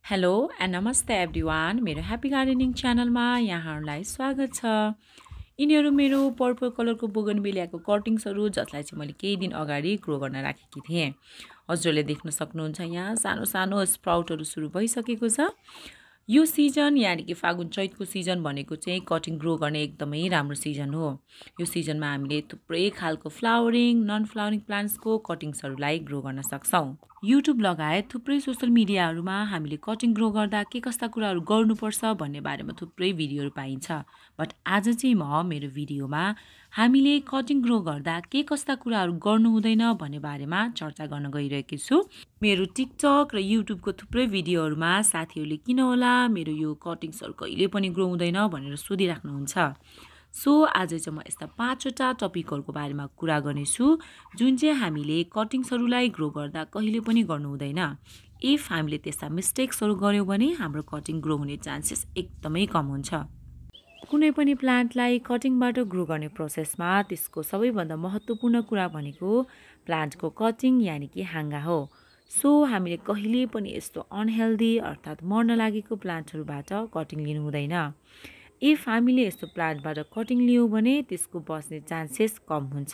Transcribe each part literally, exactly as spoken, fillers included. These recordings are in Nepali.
हेलो एन्ड नमस्ते एभ्रिवान मेरो ह्याप्पी गार्डनिङ च्यानलमा यहाँहरूलाई स्वागत छ। यिनीहरू मेरो पर्पल कलरको बोगनविलियाको कटिङ्सहरू जसलाई चाहिँ मैले केही दिन अगाडि ग्रो गर्न राखेकी थिएँ। हजुरले देख्न सक्नुहुन्छ यहाँ सानो सानो स्प्राउटहरू सुरु भइसकेको छ। यो सिजन यानि कि फागुन चैतको सिजन भनेको चाहिँ कटिङ ग्रो गर्ने एकदमै राम्रो सिजन हो। यो सिजनमा हामीले थुप्रै खालको फ्लावरिङ नन फ्लावरिङ प्लान्ट्सको कटिङ्सहरूलाई ग्रो गर्न सक्छौँ। युट्युब लगायत थुप्रै सोसल मिडियाहरूमा हामीले कटिङ ग्रो गर्दा के कस्ता कुराहरू गर्नुपर्छ भन्ने बारेमा थुप्रै भिडियोहरू पाइन्छ। बट आज चाहिँ म मेरो भिडियोमा हामीले कटिङ ग्रो गर्दा के कस्ता कुराहरू गर्नु हुँदैन भन्ने बारेमा चर्चा गर्न गइरहेकी छु। मेरो टिकटक र युट्युबको थुप्रै भिडियोहरूमा साथीहरूले किन होला मेरो यो कटिङ्सहरू कहिले पनि ग्रो हुँदैन भनेर सोधिराख्नुहुन्छ। सो आज चाहिँ म यस्ता पाँचवटा टपिकहरूको बारेमा कुरा गर्नेछु जुन चाहिँ हामीले कटिङ्सहरूलाई ग्रो गर्दा कहिले पनि गर्नु हुँदैन। इफ हामीले त्यस्ता मिस्टेक्सहरू गर्यौँ भने हाम्रो कटिङ ग्रो हुने चान्सेस एकदमै कम हुन्छ। कुनै पनि प्लान्टलाई कटिङबाट ग्रो गर्ने प्रोसेसमा त्यसको सबैभन्दा महत्त्वपूर्ण कुरा भनेको प्लान्टको कटिङ यानि कि हाँगा हो। सो हामीले कहिले पनि यस्तो अनहेल्दी अर्थात् मर्न लागेको प्लान्टहरूबाट कटिङ लिनु हुँदैन। इफ हामीले यस्तो प्लान्टबाट कटिङ लियौँ भने त्यसको बस्ने चान्सेस कम हुन्छ।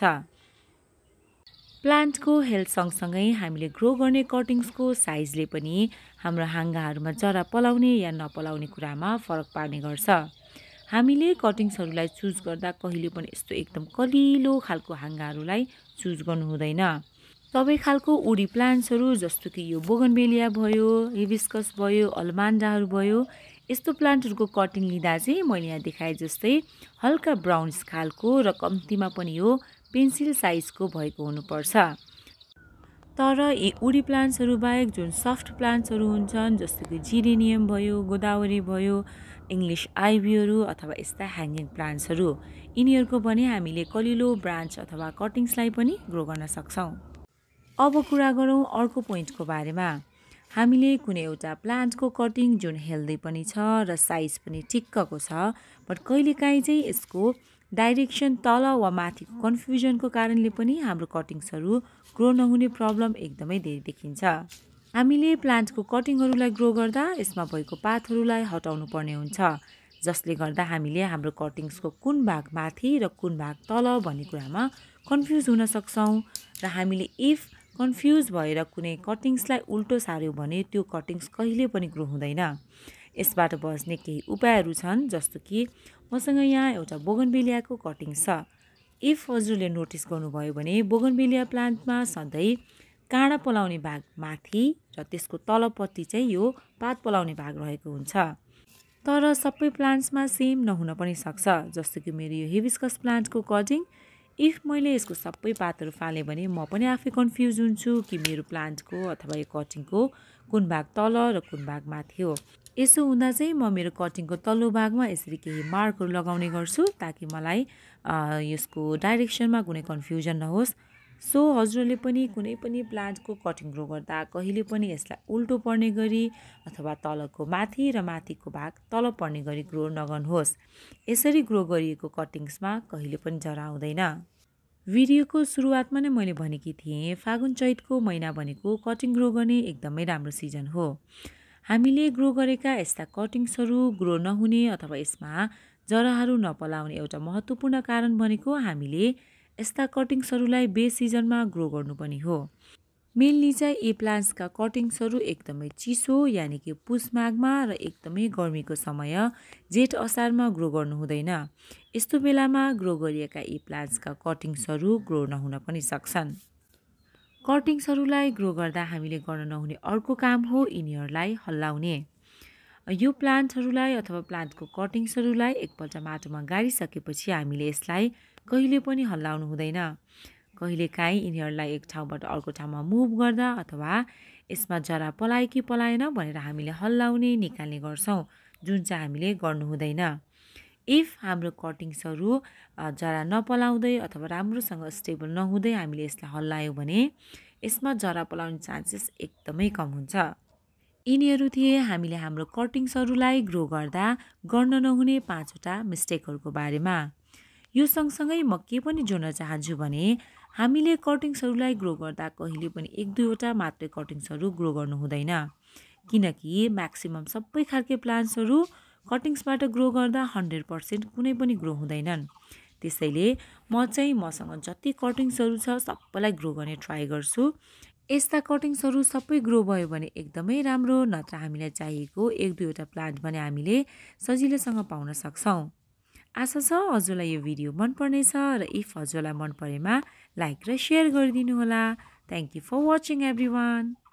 प्लान्टको हेल्थ सँगसँगै हामीले ग्रो गर्ने कटिङ्सको साइजले पनि हाम्रो हाँगाहरूमा जरा पलाउने या नपलाउने कुरामा फरक पार्ने गर्छ। हामीले कटिङ्सहरूलाई चुज गर्दा कहिले पनि यस्तो एकदम कलिलो खालको हाँगाहरूलाई चुज गर्नु हुँदैन। सबै खालको उडी प्लान्ट्सहरू जस्तो कि यो बोगनवेलिया भयो, हिबिस्कस भयो, अल्मान्डाहरू भयो, यस्तो प्लान्टहरूको कटिङ लिँदा चाहिँ मैले यहाँ देखाए जस्तै हल्का ब्राउन्स खालको र कम्तीमा पनि यो पेन्सिल साइजको भएको हुनुपर्छ। तर यी उडी प्लान्ट्सहरू बाहेक जुन सफ्ट प्लान्ट्सहरू हुन्छन् जस्तो कि जिरेनियम भयो, गोदावरी भयो, इङ्ग्लिस आइभीहरू अथवा यस्ता ह्याङ्गिङ प्लान्ट्सहरू यिनीहरूको पनि हामीले कलिलो ब्रान्च अथवा कटिङ्सलाई पनि ग्रो गर्न सक्छौँ। अब कुरा गरौँ अर्को पोइन्टको बारेमा। हामीले कुनै एउटा प्लान्टको कटिङ जुन हेल्दी पनि छ र साइज पनि ठिक्कको छ बट कहिलेकाहीँ चाहिँ यसको डाइरेक्सन तल वा माथिको कन्फ्युजनको कारणले पनि हाम्रो कटिङ्सहरू ग्रो नहुने प्रब्लम एकदमै धेरै देखिन्छ। हामीले प्लान्टको कटिङहरूलाई ग्रो गर्दा यसमा भएको पातहरूलाई हटाउनु पर्ने हुन्छ जसले गर्दा हामीले हाम्रो कटिङ्सको कुन भाग माथि र कुन भाग तल भन्ने कुरामा कन्फ्युज हुन सक्छौँ र हामीले इफ कन्फ्युज भएर कुनै कटिङ्सलाई उल्टो सार्यौँ भने त्यो कटिङ्स कहिले पनि ग्रो हुँदैन। यसबाट बच्ने केही उपायहरू छन् जस्तो कि मसँग यहाँ एउटा बोगनवेलियाको कटिङ्स छ। इफ हजुरले नोटिस गर्नुभयो भने बोगनवेलिया प्लान्टमा सधैँ काँडा पलाउने भाग माथि र त्यसको तलपट्टि चाहिँ यो पात पलाउने भाग रहेको हुन्छ। तर सबै प्लान्ट्समा सेम नहुन पनि सक्छ। जस्तो कि मेरो यो हिबिस्कस प्लान्टको कटिङ इफ मैले यसको सबै पातहरू फालेँ भने म पनि आफै कन्फ्युज हुन्छु कि मेरो प्लान्टको अथवा यो कटिङको कुन भाग तल र कुन भाग माथि हो। यसो हुँदा चाहिँ म मेरो कटिङको तल्लो भागमा यसरी केही मार्कहरू लगाउने गर्छु ताकि मलाई यसको डाइरेक्सनमा कुनै कन्फ्युजन नहोस्। सो हजुरले पनि कुनै पनि प्लान्टको कटिङ ग्रो गर्दा कहिले पनि यसलाई उल्टो पर्ने गरी अथवा तलको माथि र माथिको भाग तल पर्ने गरी ग्रो नगर्नुहोस्। यसरी ग्रो गरिएको कटिङ्समा कहिले पनि जरा हुँदैन। भिडियोको सुरुवातमा नै मैले भनेकी थिएँ फागुन चैतको महिना भनेको कटिङ ग्रो गर्ने एकदमै राम्रो सिजन हो। हामीले ग्रो गरेका यस्ता कटिङ्सहरू ग्रो नहुने अथवा यसमा जराहरू नपलाउने एउटा महत्त्वपूर्ण कारण भनेको हामीले यस्ता कटिङ्सहरूलाई बे सिजनमा ग्रो गर्नु पनि हो। मेनली चाहिँ यी प्लान्ट्सका कटिङ्सहरू एकदमै चिसो यानि कि पुस माघमा र एकदमै गर्मीको समय जेठ असारमा ग्रो गर्नु हुँदैन। यस्तो बेलामा ग्रो गरिएका यी प्लान्ट्सका कटिङ्सहरू ग्रो नहुन पनि सक्छन्। कटिङ्सहरूलाई ग्रो गर्दा हामीले गर्न नहुने अर्को काम हो यिनीहरूलाई हल्लाउने। यो प्लान्टहरूलाई अथवा प्लान्टको कटिङ्सहरूलाई एकपल्ट माटोमा गाडिसकेपछि हामीले यसलाई कहिले पनि हल्लाउनु हुँदैन। कहिलेकाहीँ यिनीहरूलाई एक ठाउँबाट अर्को ठाउँमा मुभ गर्दा अथवा यसमा जरा पलायो कि पलाएन भनेर हामीले हल्लाउने निकाल्ने गर्छौँ जुन चाहिँ हामीले गर्नु हुँदैन। इफ हाम्रो कटिङ्सहरू जरा नपलाउँदै अथवा राम्रोसँग स्टेबल नहुँदै हामीले यसलाई हल्लायौँ भने यसमा जरा पलाउने चान्सेस एकदमै कम हुन्छ। यिनीहरू थिए हामीले हाम्रो कटिङ्सहरूलाई ग्रो गर्दा गर्न नहुने पाँचवटा मिस्टेकहरूको बारेमा। यो सँगसँगै म के पनि जोड्न चाहन्छु भने हामीले कटिङ्सहरूलाई ग्रो गर्दा कहिले पनि एक दुईवटा मात्रै कटिङ्सहरू ग्रो गर्नु हुँदैन। किनकि म्याक्सिमम सबै खालके प्लान्ट्सहरू कटिङ्सबाट ग्रो गर्दा हन्ड्रेड पर्सेन्ट कुनै पनि ग्रो हुँदैनन्। त्यसैले म चाहिँ मसँग जति कटिङ्सहरू छ सबैलाई ग्रो गर्ने ट्राई गर्छु। यस्ता कटिङ्सहरू सबै ग्रो भयो भने एकदमै राम्रो, नत्र हामीलाई चाहिएको एक दुईवटा प्लान्ट भने हामीले सजिलैसँग पाउन सक्छौँ। आशा छ हजुरलाई यो भिडियो मन पर्नेछ र इफ हजुरलाई मन परेमा लाइक र सेयर गरिदिनु होला। Thank you for watching everyone.